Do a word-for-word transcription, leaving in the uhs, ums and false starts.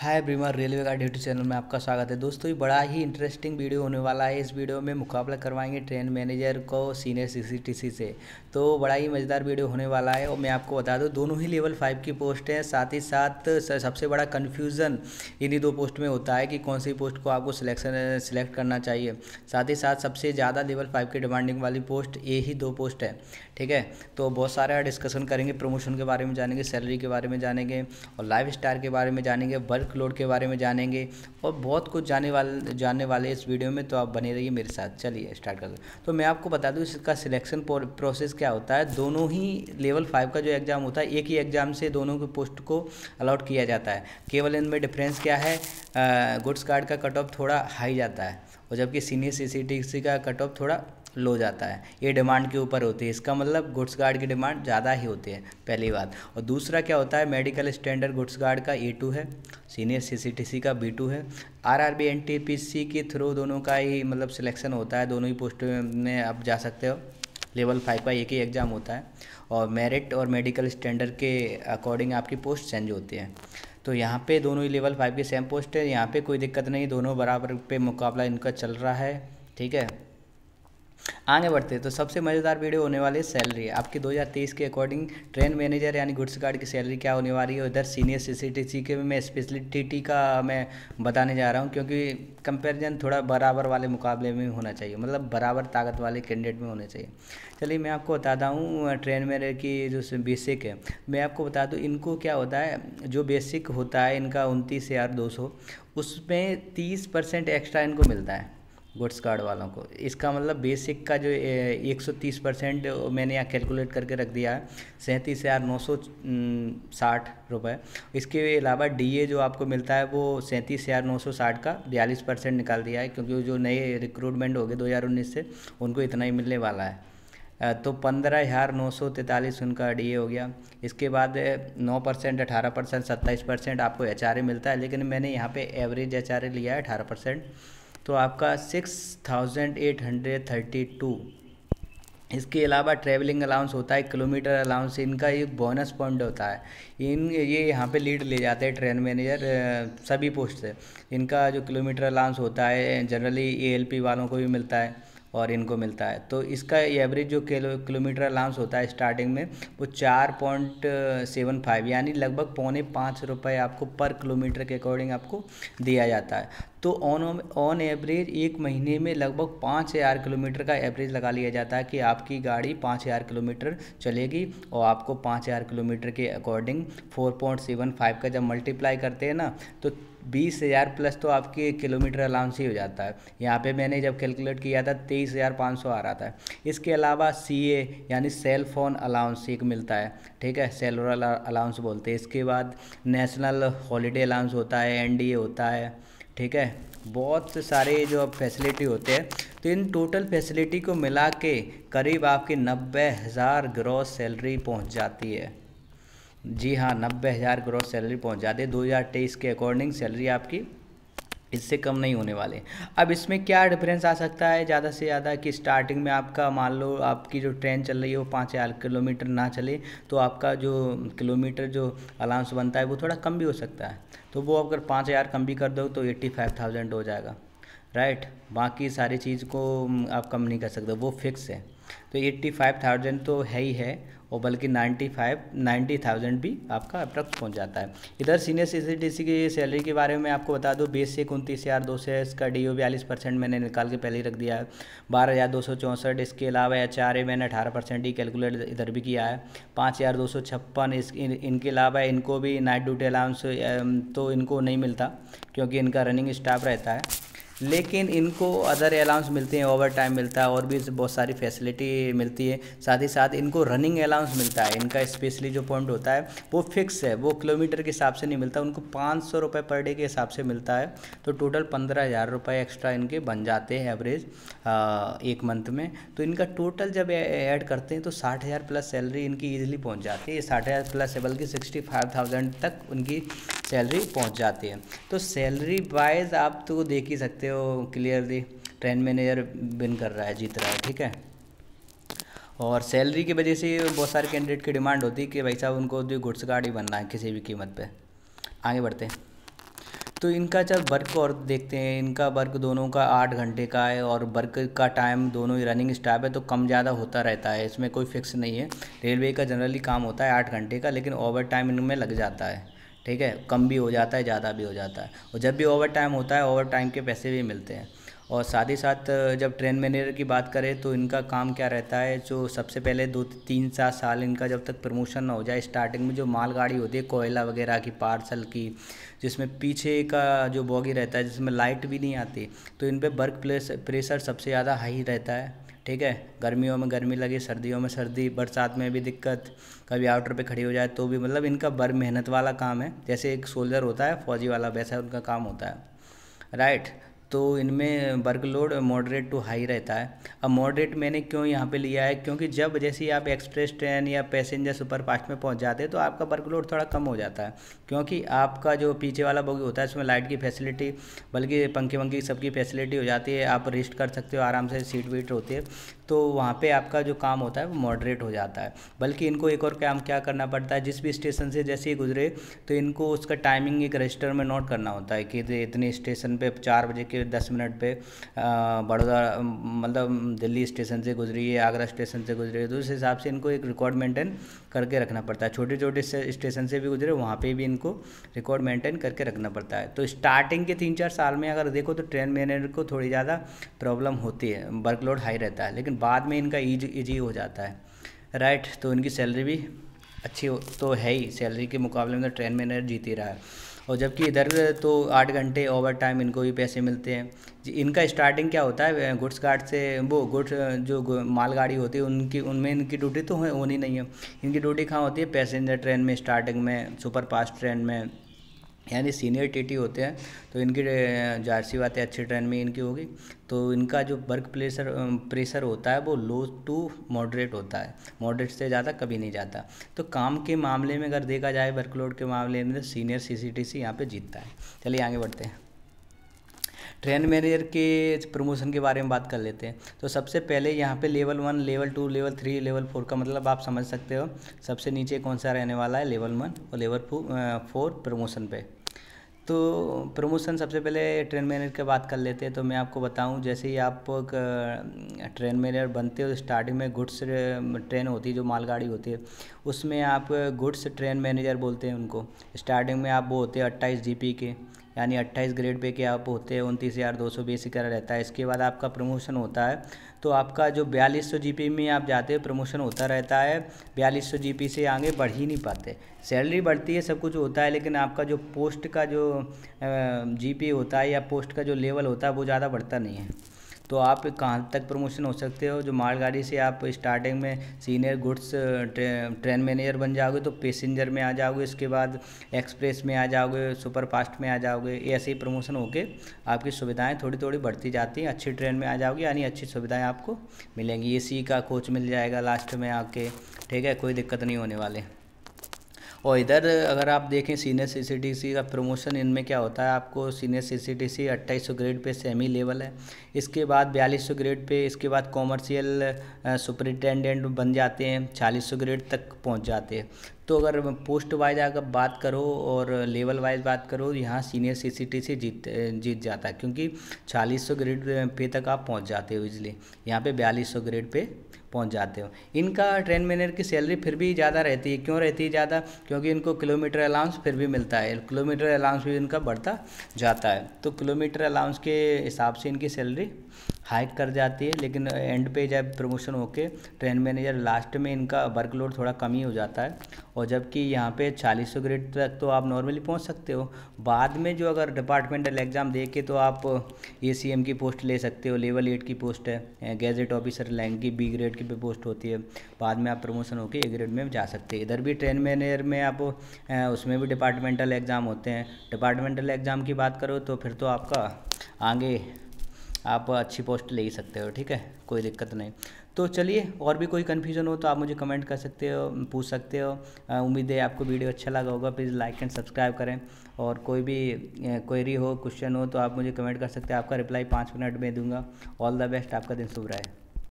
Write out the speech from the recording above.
हाय ब्रीमर रेलवे का YouTube channel में आपका स्वागत है दोस्तों। ये बड़ा ही इंटरेस्टिंग वीडियो होने वाला है। इस वीडियो में मुकाबला करवाएंगे ट्रेन मैनेजर को सीनियर सीसीटीसी से। तो बड़ा ही मज़ेदार वीडियो होने वाला है और मैं आपको बता दूं दोनों ही लेवल फाइव की पोस्ट हैं। साथ ही साथ सबसे बड़ा कन्फ्यूज़न इन्हीं दो पोस्ट में होता है कि कौन सी पोस्ट को आपको सिलेक्शन सिलेक्ट करना चाहिए। साथ ही साथ सबसे ज़्यादा लेवल फाइव की डिमांडिंग वाली पोस्ट ये ही दो पोस्ट है, ठीक है। तो बहुत सारा डिस्कशन करेंगे, प्रमोशन के बारे में जानेंगे, सैलरी के बारे में जानेंगे और लाइफ स्टाइल के बारे में जानेंगे, वर्क लोड के बारे में जानेंगे और बहुत कुछ जाने वाले जानने वाले इस वीडियो में। तो आप बने रहिए मेरे साथ। चलिए स्टार्ट कर दो। तो मैं आपको बता दूं इसका सिलेक्शन प्रोसेस क्या होता है। दोनों ही लेवल फाइव का जो एग्ज़ाम होता है एक ही एग्ज़ाम से दोनों के पोस्ट को अलॉट किया जाता है। केवल इनमें डिफरेंस क्या है, गुड्स गार्ड का कट ऑफ थोड़ा हाई जाता है और जबकि सीनियर सीसीटीसी का कट ऑफ थोड़ा लो जाता है। ये डिमांड के ऊपर होती है, इसका मतलब गुड्स गार्ड की डिमांड ज़्यादा ही होती है, पहली बात। और दूसरा क्या होता है, मेडिकल स्टैंडर्ड गुड्स गार्ड का ए टू है, सीनियर सीसीटीसी का बी टू है। आरआरबी एनटीपीसी के थ्रू दोनों का ही मतलब सिलेक्शन होता है, दोनों ही पोस्ट में आप जा सकते हो। लेवल फाइव का एक ही एग्ज़ाम होता है और मेरिट और मेडिकल स्टैंडर्ड के अकॉर्डिंग आपकी पोस्ट चेंज होती है। तो यहाँ पे दोनों ही लेवल फाइव की सेम पोस्ट है, यहाँ पे कोई दिक्कत नहीं, दोनों बराबर पे मुकाबला इनका चल रहा है, ठीक है। आगे बढ़ते हैं। तो सबसे मज़ेदार वीडियो होने वाली है सैलरी आपकी दो हज़ार तेईस के अकॉर्डिंग। ट्रेन मैनेजर यानी गुड्स गार्ड की सैलरी क्या होने वाली है। इधर सीनियर सीसीटीसी के मैं स्पेशली टीटी का मैं बताने जा रहा हूँ, क्योंकि कंपैरिजन थोड़ा बराबर वाले मुकाबले में होना चाहिए, मतलब बराबर ताकत वाले कैंडिडेट में होने चाहिए। चलिए मैं आपको बताता हूँ ट्रेन मैनेजर की जो बेसिक है, मैं आपको बता दूँ इनको क्या होता है। जो बेसिक होता है इनका उनतीस हज़ार दो सौ, उसमें तीस परसेंट एक्स्ट्रा इनको मिलता है गुड्स कार्ड वालों को। इसका मतलब बेसिक का जो एक सौ तीस परसेंट मैंने यहाँ कैलकुलेट करके रख दिया है, सैंतीस हज़ार नौ सौ साठ रुपये। इसके अलावा डीए जो आपको मिलता है वो सैंतीस हज़ार नौ सौ साठ का बयालीस परसेंट निकाल दिया है, क्योंकि जो नए रिक्रूटमेंट हो गए दो हज़ार उन्नीस से उनको इतना ही मिलने वाला है। तो पंद्रह हज़ार नौ सौ तैंतालीस उनका डीए हो गया। इसके बाद नौ परसेंट अठारह परसेंट सत्ताईस परसेंट आपको एच आर ए मिलता है, लेकिन मैंने यहाँ पे एवरेज एच आर ए लिया है अठारह परसेंट। तो आपका six thousand eight hundred thirty two. इसके अलावा ट्रैवलिंग अलाउंस होता है, किलोमीटर अलाउंस, इनका एक बोनस पॉइंट होता है। इन ये यहाँ पे लीड ले जाते हैं ट्रेन मैनेजर सभी पोस्ट से। इनका जो किलोमीटर अलाउंस होता है जनरली एएलपी वालों को भी मिलता है और इनको मिलता है। तो इसका एवरेज जो किलो किलोमीटर अलाउंस होता है स्टार्टिंग में वो चार पॉइंट सेवन फाइव यानी लगभग पौने पाँच रुपये आपको पर किलोमीटर के अकॉर्डिंग आपको दिया जाता है। तो ऑन ऑन एवरेज एक महीने में लगभग पाँच हज़ार किलोमीटर का एवरेज लगा लिया जाता है कि आपकी गाड़ी पाँच हज़ार किलोमीटर चलेगी और आपको पाँच हज़ार किलोमीटर के according four point seven five का जब मल्टीप्लाई करते हैं ना तो बीस हज़ार प्लस तो आपके किलोमीटर अलाउंस ही हो जाता है। यहाँ पे मैंने जब कैलकुलेट किया था तेईस हज़ार पाँच सौ आ रहा था। इसके अलावा सीए यानी सेल फोन अलाउंस एक मिलता है, ठीक है, सेलुलर अलाउंस बोलते हैं। इसके बाद नेशनल हॉलीडे अलाउंस होता है, एनडीए होता है, ठीक है। बहुत सारे जो फैसिलिटी होते हैं। तो इन टोटल फैसिलिटी को मिला के करीब आपकी नब्बे हज़ार ग्रॉस सैलरी पहुंच जाती है। जी हाँ, नब्बे हज़ार ग्रॉस सैलरी पहुंच जाती है। दो हज़ार तेईस के अकॉर्डिंग सैलरी आपकी इससे कम नहीं होने वाले। अब इसमें क्या डिफरेंस आ सकता है ज़्यादा से ज़्यादा कि स्टार्टिंग में आपका मान लो आपकी जो ट्रेन चल रही है वो पाँच हज़ार किलोमीटर ना चले तो आपका जो किलोमीटर जो अलाउंस बनता है वो थोड़ा कम भी हो सकता है। तो वो अगर पाँच हज़ार कम भी कर दो तो एट्टी फाइव थाउजेंड हो जाएगा, राइट। बाकी सारी चीज़ को आप कम नहीं कर सकते, वो फिक्स है। तो एट्टी फाइव थाउजेंड तो है ही है और बल्कि नाइन्टी फाइव नाइन्टी थाउजेंड भी आपका अप्रॉक्स पहुंच जाता है। इधर सीनियर सीसीटीसी की सैलरी के बारे में आपको बता दूं, बेसिक उनतीस हज़ार दो सौ है, इसका डी ओ बयालीस परसेंट मैंने निकाल के पहले ही रख दिया है, बारह हज़ार दो सौ चौंसठ। इसके अलावा एच आर ए मैंने अठारह परसेंट ही कैलकुलेट इधर भी किया है, पाँच हज़ार दो सौ छप्पन। इस इन, इनके अलावा इनको भी नाइट ड्यूटी अलाउंस तो इनको नहीं मिलता क्योंकि इनका रनिंग स्टाफ रहता है, लेकिन इनको अदर अलाउंस मिलते हैं, ओवर टाइम मिलता है और भी बहुत सारी फैसिलिटी मिलती है। साथ ही साथ इनको रनिंग अलाउंस मिलता है। इनका स्पेशली जो पॉइंट होता है वो फिक्स है, वो किलोमीटर के हिसाब से नहीं मिलता, उनको पाँच सौ रुपये पर डे के हिसाब से मिलता है। तो टोटल पंद्रह हज़ार रुपये एक्स्ट्रा इनके बन जाते हैं एवरेज एक मंथ में। तो इनका टोटल जब ऐड करते हैं तो साठ हज़ार प्लस सैलरी इनकी ईजिली पहुँच जाती है। साठ हज़ार प्लस है बल्कि सिक्सटी फाइव थाउजेंड तक उनकी सैलरी पहुँच जाती है। तो सैलरी वाइज आप तो देख ही सकते हो क्लियरली ट्रेन मैनेजर विन कर रहा है, जीत रहा है, ठीक है। और सैलरी की वजह से बहुत सारे कैंडिडेट की डिमांड होती है कि भाई साहब उनको जो गुड्स गार्ड ही बनना है किसी भी कीमत पे। आगे बढ़ते हैं। तो इनका जब वर्क और देखते हैं, इनका वर्क दोनों का आठ घंटे का है और वर्क का टाइम दोनों ही रनिंग स्टाफ है, तो कम ज़्यादा होता रहता है, इसमें कोई फिक्स नहीं है। रेलवे का जनरली काम होता है आठ घंटे का, लेकिन ओवर टाइम इनमें लग जाता है, ठीक है, कम भी हो जाता है, ज़्यादा भी हो जाता है। और जब भी ओवर टाइम होता है, ओवर टाइम के पैसे भी मिलते हैं। और साथ ही साथ जब ट्रेन मैनेजर की बात करें तो इनका काम क्या रहता है, जो सबसे पहले दो तीन चार साल इनका जब तक प्रमोशन ना हो जाए, स्टार्टिंग में जो मालगाड़ी होती है कोयला वगैरह की, पार्सल की, जिसमें पीछे का जो बॉगी रहता है जिसमें लाइट भी नहीं आती, तो इन पे वर्क प्लेस प्रेशर सबसे ज़्यादा हाई रहता है, ठीक है। गर्मियों में गर्मी लगे, सर्दियों में सर्दी, बरसात में भी दिक्कत, कभी आउटर पे खड़ी हो जाए तो भी, मतलब इनका बर मेहनत वाला काम है। जैसे एक सोल्जर होता है फौजी वाला, वैसा उनका काम होता है, राइट। तो इनमें वर्कलोड मॉडरेट टू हाई रहता है। अब मॉडरेट मैंने क्यों यहाँ पे लिया है, क्योंकि जब जैसे ही आप एक्सप्रेस ट्रेन या पैसेंजर सुपर फास्ट में पहुँच जाते हैं तो आपका वर्कलोड थोड़ा कम हो जाता है, क्योंकि आपका जो पीछे वाला बोगी होता है उसमें लाइट की फैसिलिटी, बल्कि पंखे वंखे सबकी फैसिलिटी हो जाती है, आप रेस्ट कर सकते हो आराम से, सीट वीट होती है, तो वहाँ पे आपका जो काम होता है वो मॉडरेट हो जाता है। बल्कि इनको एक और काम क्या करना पड़ता है, जिस भी स्टेशन से जैसे ही गुजरे तो इनको उसका टाइमिंग एक रजिस्टर में नोट करना होता है कि इतने स्टेशन पे चार बजे के दस मिनट पे बड़ौदा मतलब दिल्ली स्टेशन से गुजरी है, आगरा स्टेशन से गुजरी है, तो उस हिसाब से इनको एक रिकॉर्ड मेंटेन करके रखना पड़ता है। छोटे छोटे स्टेशन से भी गुजरे वहाँ पे भी इनको रिकॉर्ड मेंटेन करके रखना पड़ता है। तो स्टार्टिंग के तीन चार साल में अगर देखो तो ट्रेन मैनेजर को थोड़ी ज़्यादा प्रॉब्लम होती है, वर्कलोड हाई रहता है, लेकिन बाद में इनका ईज ईजी हो जाता है, राइट। तो इनकी सैलरी भी अच्छी हो तो है ही, सैलरी के मुकाबले में तो ट्रेन मैनेजर जीत ही रहा है। और जबकि इधर तो आठ घंटे ओवर टाइम इनको भी पैसे मिलते हैं। इनका स्टार्टिंग क्या होता है, गुड्स गार्ड से, वो गुड्स जो मालगाड़ी होती है उनकी, उनमें इनकी ड्यूटी तो होनी नहीं है। इनकी ड्यूटी कहाँ होती है, पैसेंजर ट्रेन में, स्टार्टिंग में, सुपर फास्ट ट्रेन में, यानी सीनियर टीटी होते हैं, तो इनकी जाहिर सी बात है अच्छी ट्रेन में इनकी होगी। तो इनका जो वर्क प्रेशर प्रेशर होता है वो लो टू मॉडरेट होता है, मॉडरेट से ज़्यादा कभी नहीं जाता। तो काम के मामले में अगर देखा जाए, वर्कलोड के मामले में, तो सीनियर सीसीटीसी यहाँ पे जीतता है। चलिए आगे बढ़ते हैं। ट्रेन मैनेजर के प्रमोशन के बारे में बात कर लेते हैं। तो सबसे पहले यहाँ पे level one, level two, level three, level four का मतलब आप समझ सकते हो सबसे नीचे कौन सा रहने वाला है, लेवल वन और लेवल फोर प्रमोशन पे। तो प्रमोशन सबसे पहले ट्रेन मैनेजर की बात कर लेते हैं। तो मैं आपको बताऊं, जैसे ही आप ट्रेन मैनेजर बनते हो, स्टार्टिंग में गुड्स ट्रेन होती है, जो मालगाड़ी होती है, उसमें आप गुड्स ट्रेन मैनेजर बोलते हैं उनको। स्टार्टिंग में आप वो होते हैं अट्ठाईस जी पी के, यानी अट्ठाईस ग्रेड पे के आप होते हैं, उनतीस हज़ार दो सौ बेसिक का रहता है। इसके बाद आपका प्रमोशन होता है, तो आपका जो बयालीस सौ जीपी में आप जाते हो, प्रमोशन होता रहता है। बयालीस सौ जीपी से आगे बढ़ ही नहीं पाते। सैलरी बढ़ती है, सब कुछ होता है, लेकिन आपका जो पोस्ट का जो जीपी होता है या पोस्ट का जो लेवल होता है वो ज़्यादा बढ़ता नहीं है। तो आप कहाँ तक प्रमोशन हो सकते हो, जो मालगाड़ी से आप स्टार्टिंग में senior goods train, train manager बन जाओगे तो पैसेंजर में आ जाओगे, इसके बाद एक्सप्रेस में आ जाओगे, सुपर फास्ट में आ जाओगे। ऐसे ही प्रमोशन होके आपकी सुविधाएं थोड़ी थोड़ी बढ़ती जाती हैं। अच्छी ट्रेन में आ जाओगे यानी अच्छी सुविधाएं आपको मिलेंगी। एसी का कोच मिल जाएगा लास्ट में आके, ठीक है, कोई दिक्कत नहीं होने वाले। और इधर अगर आप देखें सीनियर सीसीटीसी का प्रमोशन, इनमें क्या होता है, आपको सीनियर सीसीटीसी अट्ठाईस सौ ग्रेड पे सेमी लेवल है, इसके बाद बयालीस सौ ग्रेड पे, इसके बाद कॉमर्शियल सुपरिटेंडेंट बन जाते हैं, चालीस सौ ग्रेड तक पहुंच जाते हैं। तो अगर पोस्ट वाइज अगर बात करो और लेवल वाइज बात करो, यहाँ सीनियर सीसीटीसी जीत जीत जाता है, क्योंकि चालीस सौ ग्रेड पे तक आप पहुँच जाते हो इजली, यहाँ पे बयालीस सौ ग्रेड पे पहुंच जाते हो। इनका ट्रेन मैनेजर की सैलरी फिर भी ज़्यादा रहती है। क्यों रहती है ज़्यादा, क्योंकि इनको किलोमीटर अलाउंस फिर भी मिलता है, किलोमीटर अलाउंस भी इनका बढ़ता जाता है। तो किलोमीटर अलाउंस के हिसाब से इनकी सैलरी हाइक कर जाती है। लेकिन एंड पे जब प्रमोशन होके ट्रेन मैनेजर, लास्ट में इनका वर्कलोड थोड़ा कम ही हो जाता है। और जबकि यहाँ पे चालीस सौ ग्रेड तक तो आप नॉर्मली पहुँच सकते हो। बाद में जो अगर डिपार्टमेंटल एग्ज़ाम दे के तो आप ए सी एम की पोस्ट ले सकते हो, लेवल एट की पोस्ट है, गैजेट ऑफिसर रैंक की बी ग्रेड की पे पोस्ट होती है। बाद में आप प्रमोशन होके ए ग्रेड में जा सकते हैं। इधर भी ट्रेन मैनेजर में आप उसमें भी डिपार्टमेंटल एग्ज़ाम होते हैं। डिपार्टमेंटल एग्ज़ाम की बात करो तो फिर तो आपका आगे आप अच्छी पोस्ट ले ही सकते हो, ठीक है, कोई दिक्कत नहीं। तो चलिए, और भी कोई कन्फ्यूज़न हो तो आप मुझे कमेंट कर सकते हो, पूछ सकते हो। उम्मीद है आपको वीडियो अच्छा लगा होगा। प्लीज़ लाइक एंड सब्सक्राइब करें। और कोई भी क्वेरी हो, क्वेश्चन हो तो आप मुझे कमेंट कर सकते हैं। आपका रिप्लाई पाँच मिनट में दूंगा। ऑल द बेस्ट, आपका दिन शुभ रहे।